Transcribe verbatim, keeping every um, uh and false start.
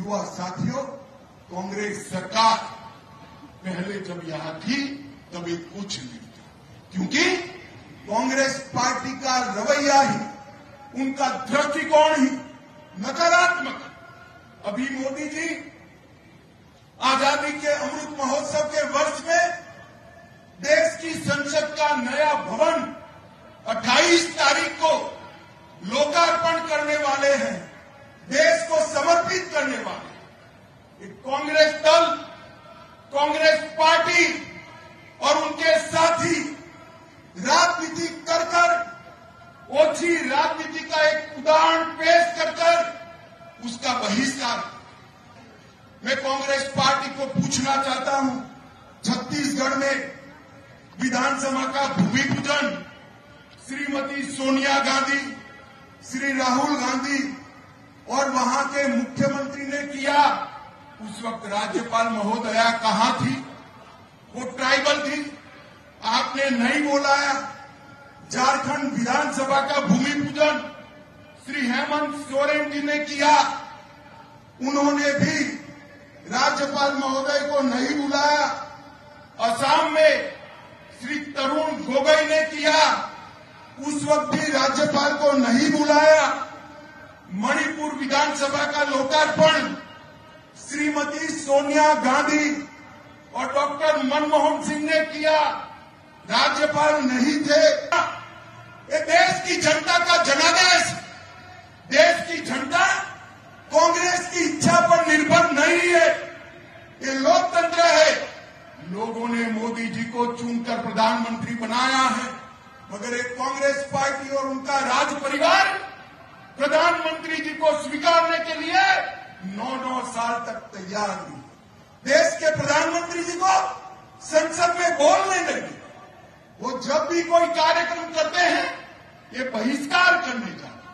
युवा साथियों, कांग्रेस सरकार पहले जब यहां थी तब एक कुछ नहीं था, क्योंकि कांग्रेस पार्टी का रवैया ही, उनका दृष्टिकोण ही नकारात्मक। अभी मोदी जी आजादी के अमृत महोत्सव के वर्ष में देश की संसद का नया भवन अट्ठाईस तारीख को लोकार्पण करने वाले हैं, देश को समर्पित करने वाले। एक कांग्रेस दल, कांग्रेस पार्टी और उनके साथी राजनीति कर कर, ओछी राजनीति का एक उदाहरण पेश कर कर उसका बहिष्कार। मैं कांग्रेस पार्टी को पूछना चाहता हूं, छत्तीसगढ़ में विधानसभा का भूमि पूजन श्रीमती सोनिया गांधी, श्री राहुल गांधी और वहां के मुख्यमंत्री ने किया। उस वक्त राज्यपाल महोदया कहां थी? वो ट्राइबल थी, आपने नहीं बुलाया। झारखंड विधानसभा का भूमि पूजन श्री हेमंत सोरेन जी ने किया, उन्होंने भी राज्यपाल महोदय को नहीं बुलाया। असम में श्री तरुण गोगोई ने किया, उस वक्त भी राज्यपाल को नहीं बुलाया। मणिपुर विधानसभा का लोकार्पण श्रीमती सोनिया गांधी और डॉक्टर मनमोहन सिंह ने किया, राज्यपाल नहीं थे। ये देश की जनता का जनादेश, देश की जनता कांग्रेस की इच्छा पर निर्भर नहीं है, ये लोकतंत्र है। लोगों ने मोदी जी को चुनकर प्रधानमंत्री बनाया है, मगर एक कांग्रेस पार्टी और उनका राज परिवार प्रधानमंत्री जी को स्वीकारने के लिए नौ नौ साल तक तैयार नहीं। देश के प्रधानमंत्री जी को संसद में बोलने लगे। वो जब भी कोई कार्यक्रम करते हैं, ये बहिष्कार करने जाते हैं।